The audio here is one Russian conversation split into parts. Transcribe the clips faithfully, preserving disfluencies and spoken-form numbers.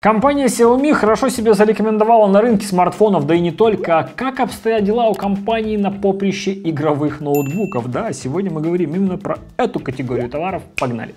Компания Xiaomi хорошо себя зарекомендовала на рынке смартфонов, да и не только. А как обстоят дела у компании на поприще игровых ноутбуков? Да, сегодня мы говорим именно про эту категорию товаров. Погнали!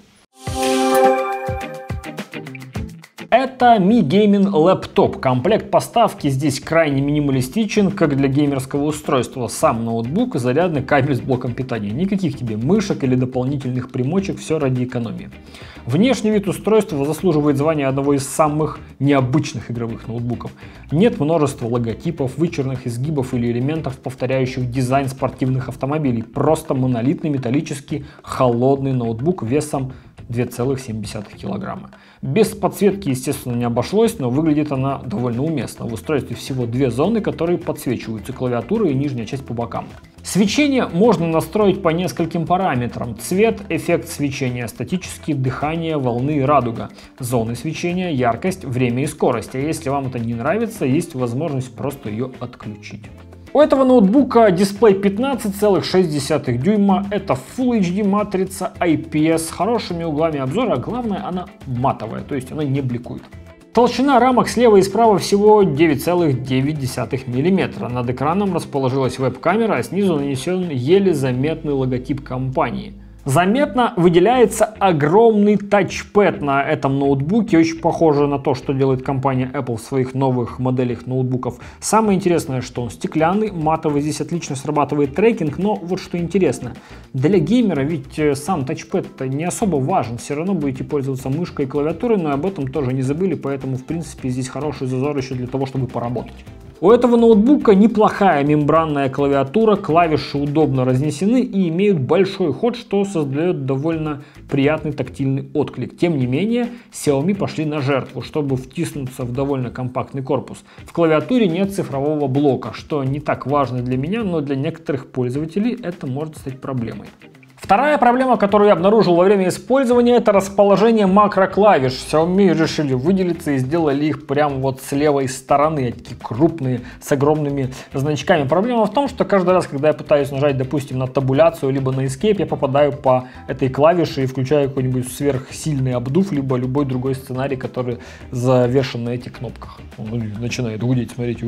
Это Mi Gaming Laptop. Комплект поставки здесь крайне минималистичен, как для геймерского устройства. Сам ноутбук и зарядный кабель с блоком питания. Никаких тебе мышек или дополнительных примочек, все ради экономии. Внешний вид устройства заслуживает звания одного из самых необычных игровых ноутбуков. Нет множества логотипов, вычурных изгибов или элементов, повторяющих дизайн спортивных автомобилей. Просто монолитный металлический холодный ноутбук весом две целых семь десятых килограмма. Без подсветки, естественно, не обошлось, но выглядит она довольно уместно. В устройстве всего две зоны, которые подсвечиваются: клавиатура и нижняя часть по бокам. Свечение можно настроить по нескольким параметрам: цвет, эффект свечения, статические, дыхание, волны, радуга, зоны свечения, яркость, время и скорость. А если вам это не нравится, есть возможность просто ее отключить. У этого ноутбука дисплей пятнадцать целых шесть десятых дюйма, это Full эйч ди матрица ай пи эс с хорошими углами обзора, а главное, она матовая, то есть она не бликует. Толщина рамок слева и справа всего девять целых девять десятых миллиметра. Над экраном расположилась веб-камера, а снизу нанесен еле заметный логотип компании. Заметно выделяется огромный тачпэд на этом ноутбуке, очень похоже на то, что делает компания Apple в своих новых моделях ноутбуков. Самое интересное, что он стеклянный, матовый, здесь отлично срабатывает трекинг, но вот что интересно, для геймера ведь сам тачпэд не особо важен, все равно будете пользоваться мышкой и клавиатурой, но об этом тоже не забыли, поэтому в принципе здесь хороший зазор еще для того, чтобы поработать. У этого ноутбука неплохая мембранная клавиатура, клавиши удобно разнесены и имеют большой ход, что создает довольно приятный тактильный отклик. Тем не менее, Xiaomi пошли на жертву, чтобы втиснуться в довольно компактный корпус. В клавиатуре нет цифрового блока, что не так важно для меня, но для некоторых пользователей это может стать проблемой. Вторая проблема, которую я обнаружил во время использования, это расположение макроклавиш. Xiaomi решили выделиться и сделали их прямо вот с левой стороны, такие крупные, с огромными значками. Проблема в том, что каждый раз, когда я пытаюсь нажать, допустим, на табуляцию, либо на Escape, я попадаю по этой клавише и включаю какой-нибудь сверхсильный обдув, либо любой другой сценарий, который завешен на этих кнопках. Он начинает гудеть, смотрите.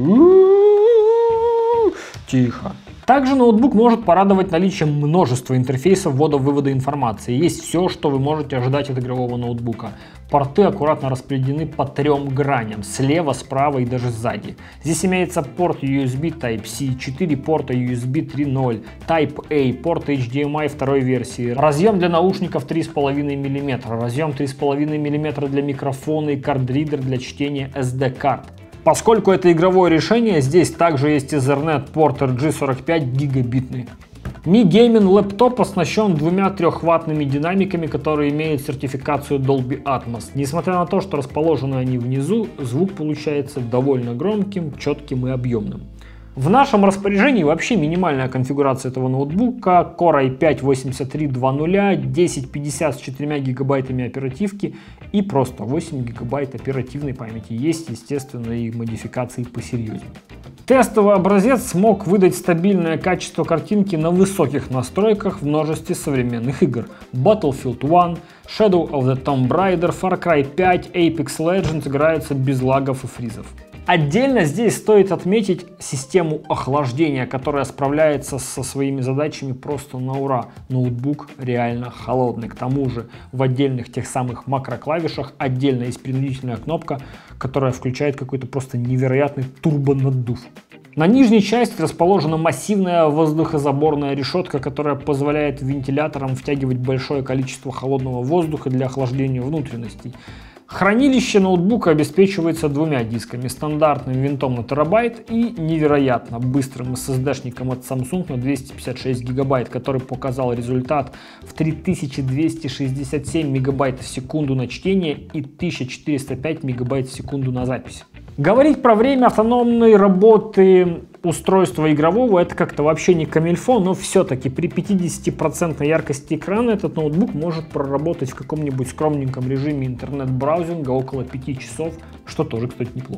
Тихо. Также ноутбук может порадовать наличием множества интерфейсов ввода-вывода информации. Есть все, что вы можете ожидать от игрового ноутбука. Порты аккуратно распределены по трем граням: слева, справа и даже сзади. Здесь имеется порт ю эс би Type-C, четыре порта ю эс би три ноль, Type-A, порт эйч ди эм ай второй версии, разъем для наушников три с половиной миллиметра, разъем три с половиной миллиметра для микрофона и картридер для чтения эс ди-карт. Поскольку это игровое решение, здесь также есть Ethernet порт эр джи сорок пять гигабитный. Mi Gaming Laptop оснащен двумя трехваттными динамиками, которые имеют сертификацию Dolby Atmos. Несмотря на то, что расположены они внизу, звук получается довольно громким, четким и объемным. В нашем распоряжении вообще минимальная конфигурация этого ноутбука: Core ай пять восемьдесят три два ноль, десять пятьдесят с четырьмя гигабайтами оперативки и просто восемь гигабайт оперативной памяти. Есть, естественно, и модификации посерьезнее. Тестовый образец смог выдать стабильное качество картинки на высоких настройках в множестве современных игр: Battlefield один, Shadow of the Tomb Raider, Far Cry пять, Apex Legends играются без лагов и фризов. Отдельно здесь стоит отметить систему охлаждения, которая справляется со своими задачами просто на ура. Ноутбук реально холодный. К тому же в отдельных тех самых макроклавишах отдельно есть принудительная кнопка, которая включает какой-то просто невероятный турбонаддув. На нижней части расположена массивная воздухозаборная решетка, которая позволяет вентиляторам втягивать большое количество холодного воздуха для охлаждения внутренностей. Хранилище ноутбука обеспечивается двумя дисками: стандартным винтом на терабайт и невероятно быстрым эс эс ди-шником от Samsung на двести пятьдесят шесть гигабайт, который показал результат в три тысячи двести шестьдесят семь мегабайт в секунду на чтение и тысяча четыреста пять мегабайт в секунду на запись. Говорить про время автономной работы устройства игрового — это как-то вообще не камильфо, но все-таки при пятидесятипроцентной яркости экрана этот ноутбук может проработать в каком-нибудь скромненьком режиме интернет-браузинга около пяти часов, что тоже, кстати, неплохо.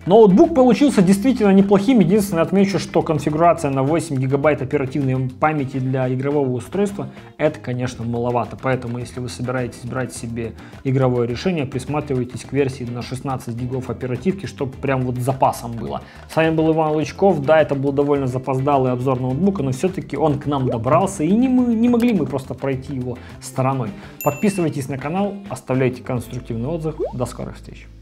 Ноутбук получился действительно неплохим. Единственное, отмечу, что конфигурация на восемь гигабайт оперативной памяти для игрового устройства — это, конечно, маловато. Поэтому, если вы собираетесь брать себе игровое решение, присматривайтесь к версии на шестнадцать гигов оперативки, чтобы прям вот с запасом было. С вами был Иван Лычков. Да, это был довольно запоздалый обзор ноутбука, но все-таки он к нам добрался, и не, мы, не могли мы просто пройти его стороной. Подписывайтесь на канал, оставляйте конструктивный отзыв. До скорых встреч!